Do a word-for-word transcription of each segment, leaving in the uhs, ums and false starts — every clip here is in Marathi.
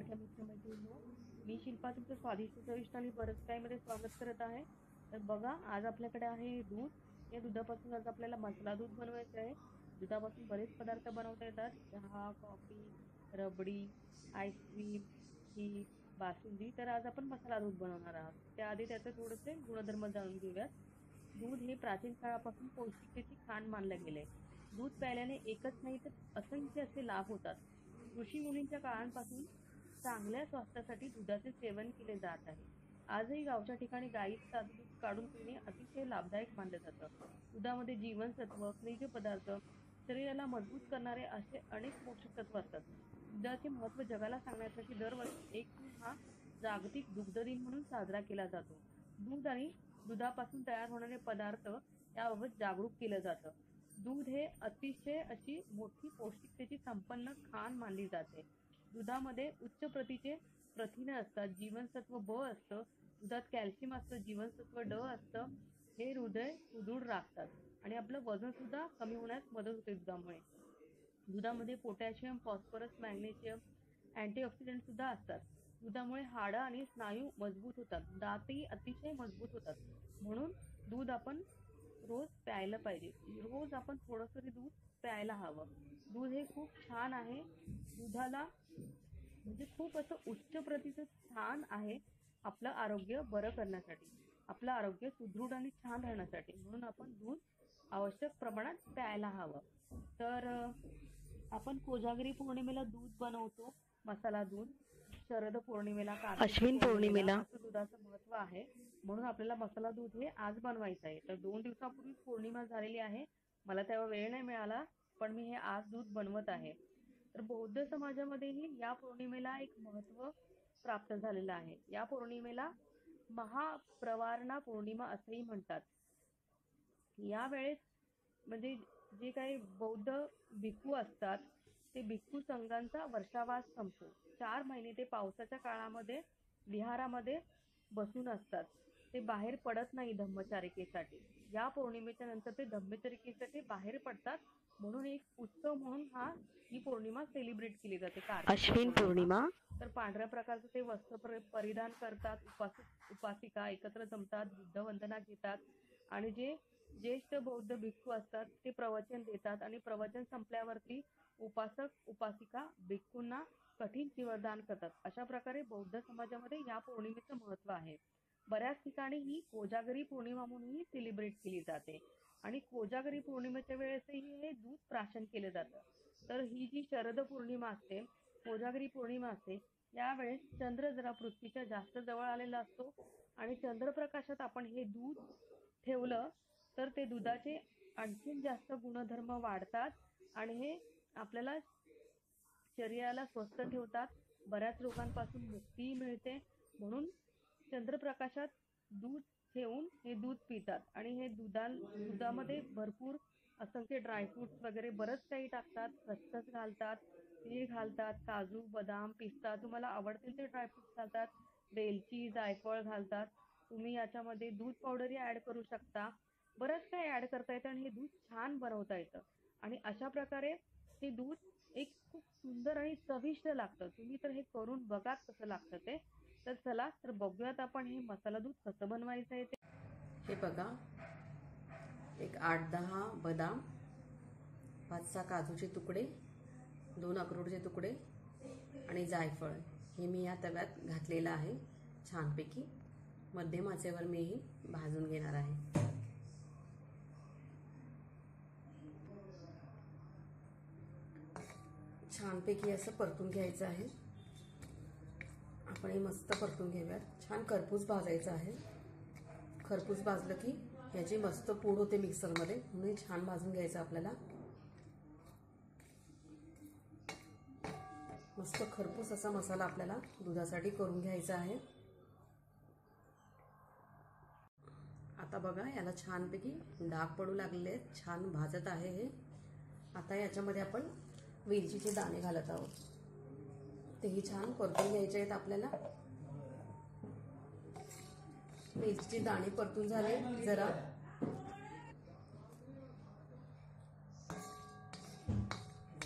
लाडक्या मित्रमैत्रिणींनो, मी शिल्पा तुमचं स्वादिष्ट चविष्ट आणि बरंच काही मध्ये स्वागत करत आहे. तर बघा, आज आपल्याकडे आहे दूध. या दुधापासून आज आपल्याला मसाला दूध बनवायचं आहे. दुधापासून बरेच पदार्थ बनवता येतात. चहा, कॉफी, रबडी, आईस्क्रीम, खीर, बासुंदी. तर आज आपण मसाला दूध बनवणार आहोत. त्याआधी त्याचे थोडेसे गुणधर्म जाणून घेऊयात. दूध हे प्राचीन काळापासून पौष्टिकतेची खाण मानलं गेले. दूध प्यायल्याने एकच नाही तर असंख्य असे लाभ होतात. ऋषी मुनींच्या काळांपासून चांगल्या स्वास्थ्यासाठी दुधाचे सेवन केले जात आहे. आजही गावच्या ठिकाणी गाईचं ताजं दूध काढून पिणे अतिशय लाभदायक मानलं जातं. दुधामध्ये जीवनसत्व, खनिज पदार्थ, शरीराला मजबूत करणारे असे अनेक पोषक तत्व असतात. दुधाचे महत्त्व जगाला सांगण्यासाठी दरवर्षी एक जून हा जागतिक दुग्ध दिन म्हणून साजरा केला जातो. दूध आणि दुधापासून तयार होणारे पदार्थ याबाबत जागरूक केलं जातं. दूध हे अतिशय अशी मोठी पौष्टिकतेची संपन्न खाण मानली जाते. दुधामध्ये उच्च प्रतीचे प्रथिने असतात, जीवनसत्व ब असतं, दुधात कॅल्शियम असतं, जीवनसत्व ड असतं. हे हृदय सुदृढ राखतात आणि आपलं वजन सुद्धा कमी होण्यास मदत होते दुधामुळे. दुधामध्ये पोटॅशियम, फॉस्फरस, मॅग्नेशियम, अँटीऑक्सिडंट सुद्धा असतात. दुधामुळे हाडं आणि स्नायू मजबूत होतात, दातही अतिशय मजबूत होतात. म्हणून दूध आपण रोज प्यायला पाहिजे. रोज आपण थोडंसं तरी दूध प्यायला हवं. दूध हे खूप छान आहे. दुधाला म्हणजे खूप असं उच्च प्रतीचं छान आहे आपलं आरोग्य बरं करण्यासाठी, आपलं आरोग्य सुदृढ आणि छान राहण्यासाठी. म्हणून आपण दूध आवश्यक प्रमाणात प्यायला हवं. तर आपण कोजागिरी पौर्णिमेला दूध बनवतो, मसाला दूध. शरद पौर्णिमेला, अश्विन पौर्णिमेला असं दुधाचं महत्व आहे. म्हणून आपल्याला मसाला दूध हे आज बनवायचं आहे. तर दोन दिवसापूर्वी पौर्णिमा झालेली आहे. मला तेव्हा वेळ नाही मिळाला, पण मी हे आज दूध बनवत आहे. तर बौद्ध समाजामध्येही या पौर्णिमेला एक महत्व प्राप्त झालेलं आहे. या पौर्णिमेला महाप्रवारणा पौर्णिमा असंही म्हणतात. यावेळेस म्हणजे जे काही बौद्ध भिक्खू असतात ते भिक्खू संघांचा वर्षावास संपतो. चार महिने ते पावसाच्या काळामध्ये विहारामध्ये बसून असतात. ते बाहेर पडत नाही धम्मचर्येसाठी. या पौर्णिमेच्या नंतर ते धम्मचर्येसाठी बाहेर पडतात. म्हणून एक उत्सव म्हणून हा ही पौर्णिमा सेलिब्रेट केली जाते. अश्विन पौर्णिमा. तर पांढऱ्या प्रकारचं ते वस्त्र परिधान करतात. उपासक उपासिका एकत्र जमतात, बुद्ध वंदना घेतात आणि जे ज्येष्ठ बौद्ध भिक्खू असतात ते प्रवचन देतात आणि प्रवचन संपल्यावरती उपासक उपासिका भिक्खूंना कठीण चिवरदान करतात. अशा प्रकारे बौद्ध समाजामध्ये या पौर्णिमेचं महत्व आहे. बऱ्याच ठिकाणी ही कोजागरी पौर्णिमा म्हणूनही सेलिब्रेट केली जाते आणि कोजागरी पौर्णिमेच्या वेळेसही हे दूध प्राशन केलं जातं. तर ही जी शरद पौर्णिमा असते, कोजागरी पौर्णिमा असते, यावेळेस चंद्र जरा पृथ्वीच्या जास्त जवळ आलेला असतो आणि चंद्रप्रकाशात आपण हे दूध ठेवलं तर ते दुधाचे आणखीन जास्त गुणधर्म वाढतात आणि हे आपल्याला शरीराला स्वस्थ ठेवतात. बऱ्याच रोगांपासून मुक्तीही मिळते. म्हणून चंद्रप्रकाशात दूध ठेवून हे दूध पितात आणि हे दुधा दुधामध्ये भरपूर असंख्य ड्रायफ्रुट्स वगैरे बरंच काही टाकतात. खसखस घालतात, तीळ घालतात, काजू, बदाम, पिस्ता तुम्हाला आवडतील ते ड्रायफ्रुट्स घालतात. वेलची, जायफळ घालतात. तुम्ही याच्यामध्ये दूध पावडरही ऍड करू शकता. बरंच काही ऍड करता येतं आणि हे दूध छान बनवता येतं आणि अशा प्रकारे हे दूध एक खूप सुंदर आणि चविष्ट लागतं. तुम्ही तर हे करून बघा कसं लागतं ते. तर चला तर बघूयात आपण हे मसाला दूध कसं बनवायचं आहे ते. हे बघा, एक आठ दहा बदाम, पाच सहा काजूचे तुकडे, दोन अक्रोडचे तुकडे आणि जायफळ हे मी या तव्यात घातलेलं आहे. छानपैकी मध्यम आचेवर मी ही भाजून घेणार आहे. छानपैकी असं परतून घ्यायचं आहे. आपण हे मस्त परतून घेऊयात. छान खरपूस भाजायचं आहे. खरपूस भाजलं की याची मस्त पूड होते मिक्सरमध्ये, म्हणून छान भाजून घ्यायचं आपल्याला. मस्त खरपूस असा मसाला आपल्याला दुधासाठी करून घ्यायचा आहे. आता बघा, याला छानपैकी डाग पडू लागले, छान भाजत आहे हे. आता याच्यामध्ये आपण वेलचीचे दाणे घालत आहोत. तेही छान परतून घ्यायचे आहेत आपल्याला. वेलचीचे दाणे परतून झाले जरा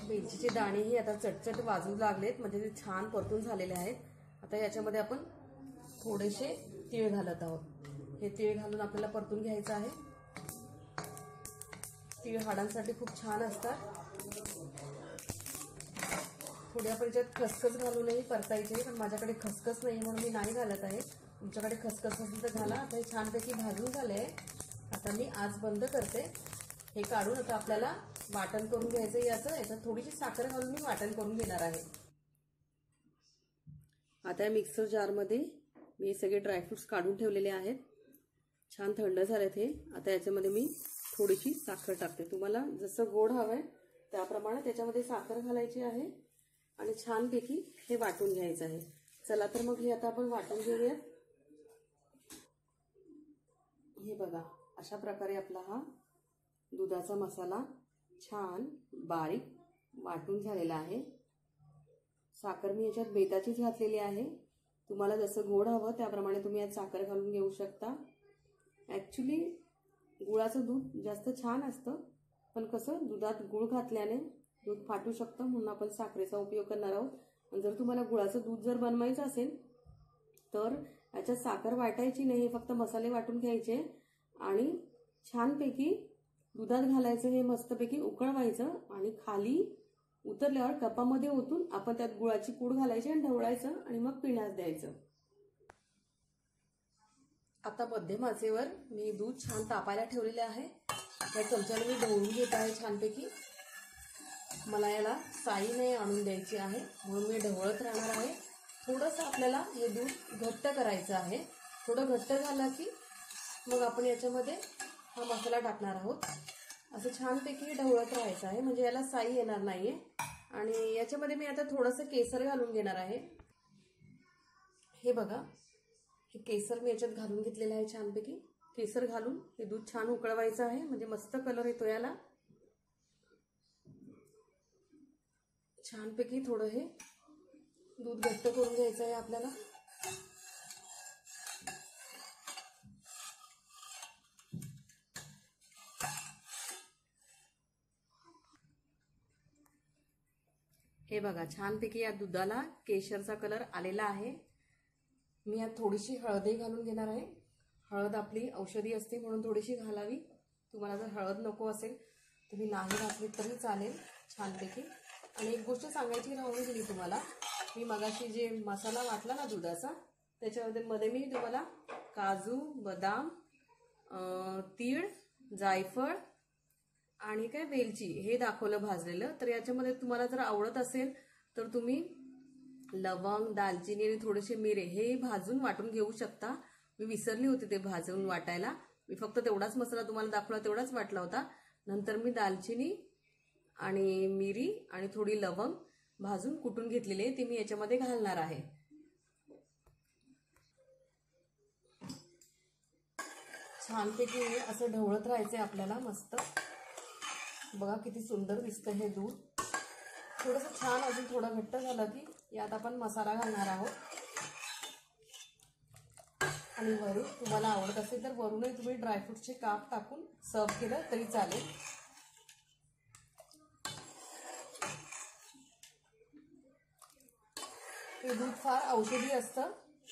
वेलचीचे दाणेही आता चटचट वाजू लागलेत, म्हणजे ते छान परतून झालेले आहेत. आता याच्यामध्ये आपण थोडेसे तीळ घालत आहोत. हे तीळ घालून आपल्याला परतून घ्यायचं आहे. तीळ हाडांसाठी खूप छान असतात. थोडी आपण याच्यात खसखस घालूनही परतायचे, पण माझ्याकडे खसखस नाही म्हणून मी नाही घालत आहे. तुमच्याकडे खसखस असेल तर घाला. आता हे छानपैकी भाजून झाले. आता मी आज बंद करते. हे काढून आता आपल्याला वाटण करून घ्यायचं याचं. याच्यात थोडीशी साखर घालून मी वाटण करून घेणार आहे. आता या मिक्सर जारमध्ये मी सगळे ड्रायफ्रुट्स काढून ठेवलेले आहेत. छान थंड झालेत हे. आता याच्यामध्ये मी थोडीशी साखर टाकते. तुम्हाला जसं गोड हवंय त्याप्रमाणे त्याच्यामध्ये साखर घालायची आहे आणि छानपैकी हे वाटून घ्यायचं आहे. चला तर मग हे आता आपण वाटून घेऊयात. हे बघा, अशा प्रकारे आपला हा दुधाचा मसाला छान बारीक वाटून झालेला आहे. साखर मी याच्यात बेताचीच घातलेली आहे. तुम्हाला जसं गोड हवं त्याप्रमाणे तुम्ही यात साखर घालून घेऊ शकता. ॲक्च्युली गुळाचं दूध जास्त छान असतं, पण कसं दुधात गुळ घातल्याने दूध फाटू शकतं, म्हणून आपण साखरेचा उपयोग करणार आहोत. आणि जर तुम्हाला गुळाचं दूध जर बनवायचं असेल तर याच्यात साखर वाटायची नाही, फक्त मसाले वाटून घ्यायचे आणि छानपैकी दुधात घालायचं. हे मस्तपैकी उकळवायचं आणि खाली उतरल्यावर कपामध्ये ओतून आपण त्यात गुळाची पूड घालायची आणि ढवळायचं आणि मग पिण्यास द्यायचं. आता मध्यम आचेवर मी दूध छान तापायला ठेवलेले आहे. त्या चमच्याने मी ढवळून घेत आहे छानपैकी. मला याला साई नाही आणून द्यायची आहे म्हणून मी ढवळत राहणार आहे. थोडंसं आपल्याला हे दूध घट्ट करायचं आहे. थोडं घट्ट झालं की मग आपण याच्यामध्ये हा मसाला टाकणार आहोत. असं छानपैकी ढवळत राहायचं आहे, म्हणजे याला साई येणार नाहीये. आणि याच्यामध्ये मी आता थोडंसं केसर घालून घेणार आहे. हे बघा, हे केसर मी याच्यात घालून घेतलेलं आहे छानपैकी. केसर घालून हे दूध छान उकळवायचं आहे, म्हणजे मस्त कलर येतो याला. छानपैकी थोडं हे दूध घट्ट करून घ्यायचं आहे आपल्याला. हे बघा, छानपैकी या दुधाला केशरचा कलर आलेला आहे. मी यात थोडीशी हळदही घालून घेणार आहे. हळद आपली औषधी असते म्हणून थोडीशी घालावी. तुम्हाला जर हळद नको असेल तुम्ही नाही घातली तरी चालेल छानपैकी. आणि एक गोष्ट सांगायची राहून गेली तुम्हाला, मी मगाशी जे मसाला वाटला ना दुधाचा, त्याच्यामध्ये मध्ये मी तुम्हाला काजू, बदाम, तीळ, जायफळ आणि काय वेलची हे दाखवलं भाजलेलं. तर याच्यामध्ये तुम्हाला जर आवडत असेल तर तुम्ही लवंग, दालचिनी आणि थोडेसे मिरे हे भाजून वाटून घेऊ शकता. मी विसरली होती ते भाजून वाटायला. मी फक्त तेवढाच मसाला तुम्हाला दाखवला, तेवढाच वाटला होता. नंतर मी दालचिनी आणि मिरी आणि थोडी लवंग भाजून कुटून घेतलेली आहे, ती मी याच्यामध्ये घालणार आहे. छानपैकी असं ढवळत राहायचंय आपल्याला मस्त. बघा किती सुंदर दिसतं हे दूध. थोडंसं छान अजून थोडं घट्ट झालं की यात आपण मसाला घालणार आहोत. आणि वरून तुम्हाला आवडत असेल तर वरूनही तुम्ही ड्रायफ्रूटचे काप टाकून सर्व केलं तरी चालेल. हे दूध फार औषधी असतं.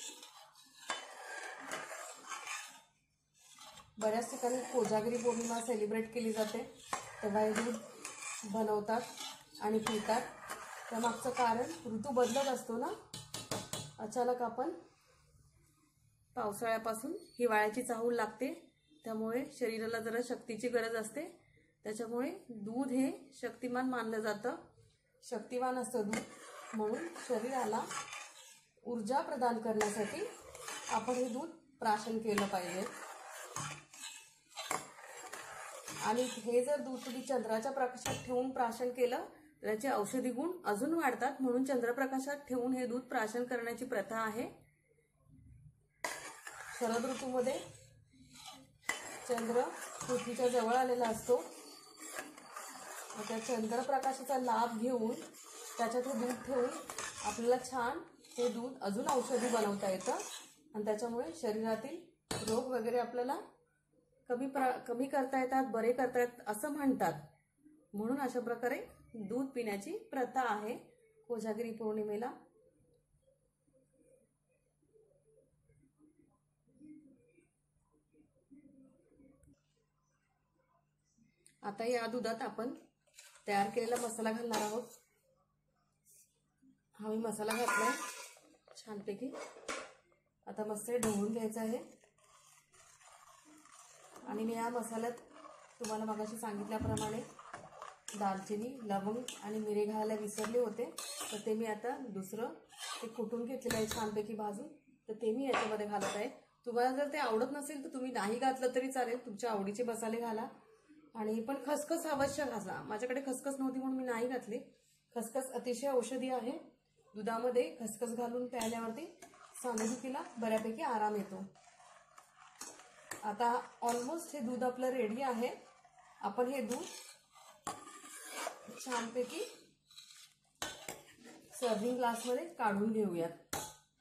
बऱ्याच ठिकाणी कोजागिरी पौर्णिमा सेलिब्रेट केली जाते, तेव्हा हे दूध बनवतात आणि पितात. त्यामागचं कारण ऋतू बदलत असतो ना, अचानक आपण पावसाळ्यापासून हिवाळ्याची चाहूल लागते, त्यामुळे शरीराला जरा शक्तीची गरज असते. त्याच्यामुळे दूध हे शक्तिमान मानलं जातं. शक्तिवान असतं दूध, म्हणून शरीराला ऊर्जा प्रदान करण्यासाठी आपण हे दूध प्राशन केलं पाहिजे. आणि हे जर दूध तुम्ही चंद्राच्या प्रकाशात ठेवून प्राशन केलं तर त्याचे औषधी गुण अजून वाढतात, म्हणून चंद्रप्रकाशात ठेवून हे दूध प्राशन करण्याची प्रथा आहे. शरद ऋतूमध्ये चंद्र पृथ्वीच्या जवळ आलेला असतो. त्या चंद्रप्रकाशाचा लाभ घेऊन त्याच्यात हे दूध ठेवून आपल्याला छान हे दूध अजून औषधी बनवता येतं आणि त्याच्यामुळे शरीरातील रोग वगैरे आपल्याला कमी प्रा कमी करता येतात, बरे करता येतात असं म्हणतात. म्हणून अशा प्रकारे दूध पिण्याची प्रथा आहे कोजागिरी पौर्णिमेला. आता या दुधात आपण तयार केलेला मसाला घालणार आहोत. हा मी मसाला घातलाय छानपैकी. आता मस्त ढवळून घ्यायचं आहे. आणि मी या मसाल्यात तुम्हाला मगाशी सांगितल्याप्रमाणे दालचिनी, लवंग आणि मिरे घालायला विसरले होते, तर ते मी आता दुसरं ते कुटून घेतलेलं आहे छानपैकी भाजून, तर ते मी याच्यामध्ये घालत आहे. तुम्हाला जर ते आवडत नसेल तर तुम्ही नाही घातलं तरी चालेल, तुमच्या आवडीचे मसाले घाला. आणि पण खसखस अवश्य घाला. माझ्याकडे खसखस नव्हती म्हणून मी नाही घातली. खसखस अतिशय औषधी आहे. दुधामध्ये खसखस घालून प्यायल्यावरती सांधेदुखीला बऱ्यापैकी आराम येतो. आता ऑलमोस्ट हे दूध आपलं रेडी आहे. आपण हे दूध छानपैकी सर्विंग ग्लासमध्ये काढून घेऊयात.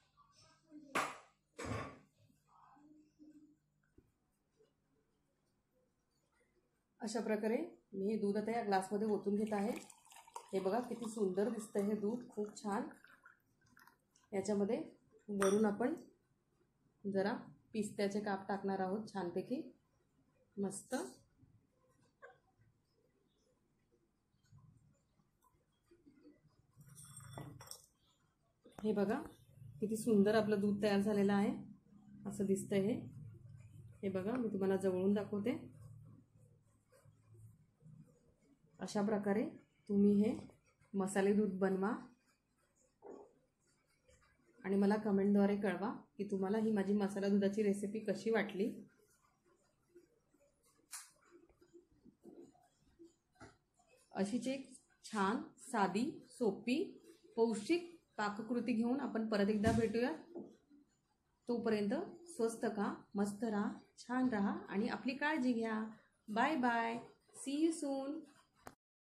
अशा प्रकारे मी हे दूध आता या ग्लासमध्ये ओतून घेत आहे. हे बघा किती सुंदर दिसतंय हे दूध, खूप छान. याच्यामध्ये वरून आपण जरा पिस्त्याचे काप टाकणार आहोत छानपैकी मस्त. हे बघा किती सुंदर आपलं दूध तयार झालेलं आहे, असं दिसतंय हे. हे बघा मी तुम्हाला जवळून दाखवते. अशा प्रकारे तुम्ही हे मसाले दूध बनवा आणि मला कमेंटद्वारे कळवा की तुम्हाला ही माझी मसाला दुधाची रेसिपी कशी वाटली. अशीच एक छान, साधी, सोपी, पौष्टिक पाककृती घेऊन आपण परत एकदा भेटूया. तोपर्यंत स्वस्त खा, मस्त राहा, छान राहा आणि आपली काळजी घ्या. Bye bye. See you soon.